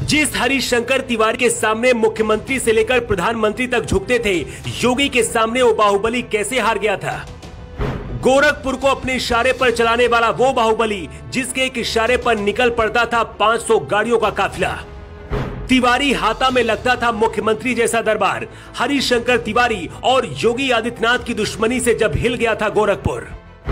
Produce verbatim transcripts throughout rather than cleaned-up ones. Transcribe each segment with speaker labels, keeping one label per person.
Speaker 1: जिस हरिशंकर तिवारी के सामने मुख्यमंत्री से लेकर प्रधानमंत्री तक झुकते थे, योगी के सामने वो बाहुबली कैसे हार गया था। गोरखपुर को अपने इशारे पर चलाने वाला वो बाहुबली जिसके एक इशारे पर निकल पड़ता था पाँच सौ गाड़ियों का काफिला। तिवारी हाथा में लगता था मुख्यमंत्री जैसा दरबार। हरिशंकर तिवारी और योगी आदित्यनाथ की दुश्मनी से जब हिल गया था गोरखपुर।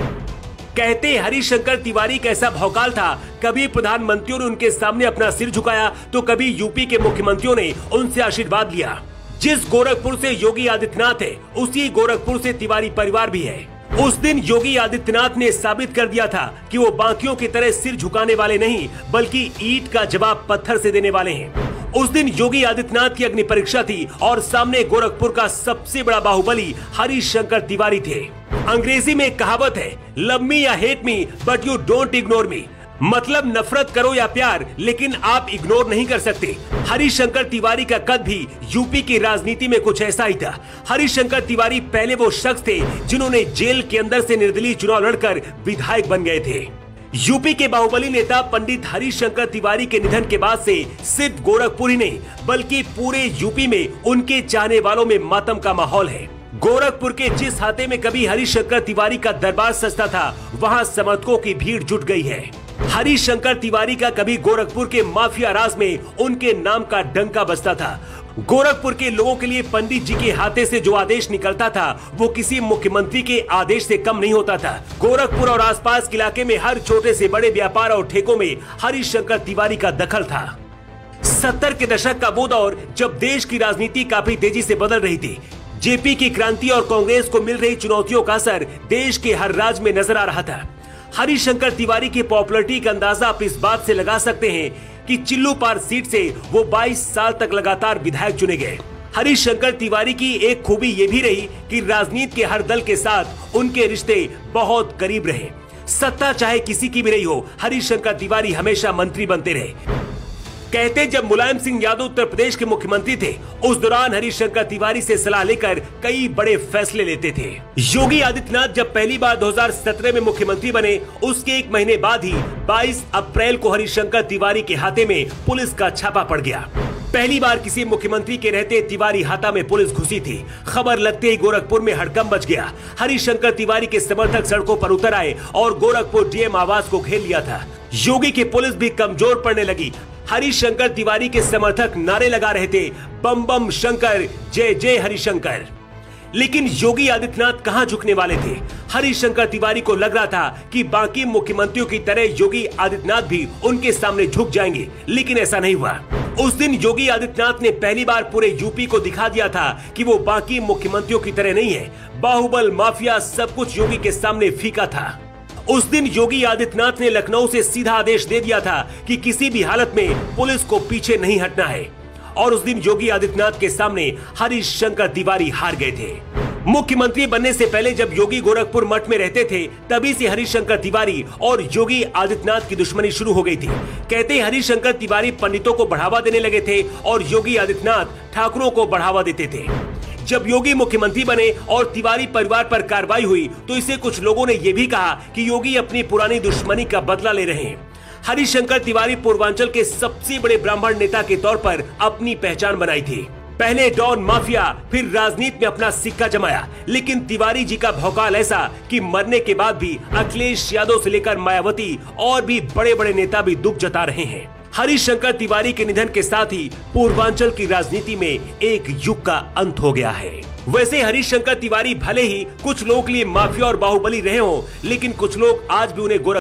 Speaker 1: कहते हरिशंकर तिवारी कैसा भौकाल था, कभी प्रधानमंत्रियों ने उनके सामने अपना सिर झुकाया तो कभी यूपी के मुख्यमंत्रियों ने उनसे आशीर्वाद लिया। जिस गोरखपुर से योगी आदित्यनाथ है, उसी गोरखपुर से तिवारी परिवार भी है। उस दिन योगी आदित्यनाथ ने साबित कर दिया था कि वो बाकियों की तरह सिर झुकाने वाले नहीं, बल्कि ईंट का जवाब पत्थर से देने वाले हैं। उस दिन योगी आदित्यनाथ की अग्नि परीक्षा थी और सामने गोरखपुर का सबसे बड़ा बाहुबली हरिशंकर तिवारी थे। अंग्रेजी में एक कहावत है, लव मी या hate me but you don't ignore me. मतलब नफरत करो या प्यार, लेकिन आप इग्नोर नहीं कर सकते। हरिशंकर तिवारी का कद भी यूपी की राजनीति में कुछ ऐसा ही था। हरिशंकर तिवारी पहले वो शख्स थे जिन्होंने जेल के अंदर से निर्दलीय चुनाव लड़कर विधायक बन गए थे। यूपी के बाहुबली नेता पंडित हरिशंकर तिवारी के निधन के बाद से सिर्फ गोरखपुर ही नहीं, बल्कि पूरे यूपी में उनके चाहने वालों में मातम का माहौल है। गोरखपुर के जिस हाथे में कभी हरिशंकर तिवारी का दरबार सजता था, वहां समर्थकों की भीड़ जुट गई है। हरिशंकर तिवारी का कभी गोरखपुर के माफिया राज में उनके नाम का डंका बजता था। गोरखपुर के लोगों के लिए पंडित जी के हाथे से जो आदेश निकलता था, वो किसी मुख्यमंत्री के आदेश से कम नहीं होता था। गोरखपुर और आसपास के इलाके में हर छोटे से बड़े व्यापार और ठेकों में हरिशंकर तिवारी का दखल था। सत्तर के दशक का वो दौर जब देश की राजनीति काफी तेजी से बदल रही थी। जेपी की क्रांति और कांग्रेस को मिल रही चुनौतियों का असर देश के हर राज्य में नजर आ रहा था। हरिशंकर तिवारी की पॉपुलैरिटी का अंदाजा आप इस बात से लगा सकते हैं कि चिल्लूपार सीट से वो बाईस साल तक लगातार विधायक चुने गए। हरिशंकर तिवारी की एक खूबी ये भी रही कि राजनीति के हर दल के साथ उनके रिश्ते बहुत करीब रहे। सत्ता चाहे किसी की भी रही हो, हरिशंकर तिवारी हमेशा मंत्री बनते रहे। कहते जब मुलायम सिंह यादव उत्तर प्रदेश के मुख्यमंत्री थे, उस दौरान हरिशंकर तिवारी से सलाह लेकर कई बड़े फैसले लेते थे। योगी आदित्यनाथ जब पहली बार दो हज़ार सत्रह में मुख्यमंत्री बने, उसके एक महीने बाद ही बाईस अप्रैल को हरिशंकर तिवारी के हाथे में पुलिस का छापा पड़ गया। पहली बार किसी मुख्यमंत्री के रहते तिवारी हाथा में पुलिस घुसी थी। खबर लगते ही गोरखपुर में हड़कंप मच गया। हरिशंकर तिवारी के समर्थक सड़कों पर उतर आए और गोरखपुर डीएम आवास को घेर लिया था। योगी की पुलिस भी कमजोर पड़ने लगी। हरिशंकर तिवारी के समर्थक नारे लगा रहे थे, बम बम शंकर, जय जय हरिशंकर। लेकिन योगी आदित्यनाथ कहां झुकने वाले थे। हरिशंकर तिवारी को लग रहा था कि बाकी मुख्यमंत्रियों की तरह योगी आदित्यनाथ भी उनके सामने झुक जाएंगे, लेकिन ऐसा नहीं हुआ। उस दिन योगी आदित्यनाथ ने पहली बार पूरे यूपी को दिखा दिया था कि वो बाकी मुख्यमंत्रियों की तरह नहीं है। बाहुबल, माफिया, सब कुछ योगी के सामने फीका था। उस दिन योगी आदित्यनाथ ने लखनऊ से सीधा आदेश दे दिया था कि किसी भी हालत में पुलिस को पीछे नहीं हटना है। और उस दिन योगी आदित्यनाथ के सामने हरिशंकर तिवारी हार गए थे। मुख्यमंत्री बनने से पहले जब योगी गोरखपुर मठ में रहते थे, तभी से हरिशंकर तिवारी और योगी आदित्यनाथ की दुश्मनी शुरू हो गई थी। कहते हरिशंकर तिवारी पंडितों को बढ़ावा देने लगे थे और योगी आदित्यनाथ ठाकुरों को बढ़ावा देते थे। जब योगी मुख्यमंत्री बने और तिवारी परिवार पर कार्रवाई हुई, तो इसे कुछ लोगों ने यह भी कहा कि योगी अपनी पुरानी दुश्मनी का बदला ले रहे हैं। हरिशंकर तिवारी पूर्वांचल के सबसे बड़े ब्राह्मण नेता के तौर पर अपनी पहचान बनाई थी। पहले डॉन माफिया, फिर राजनीति में अपना सिक्का जमाया। लेकिन तिवारी जी का भौकाल ऐसा कि मरने के बाद भी अखिलेश यादव से लेकर मायावती और भी बड़े बड़े नेता भी दुख जता रहे हैं। हरिशंकर तिवारी के निधन के साथ ही पूर्वांचल की राजनीति में एक युग का अंत हो गया है। वैसे हरिशंकर तिवारी भले ही कुछ लोगों के लिए माफिया और बाहुबली रहे हों, लेकिन कुछ लोग आज भी उन्हें गोरख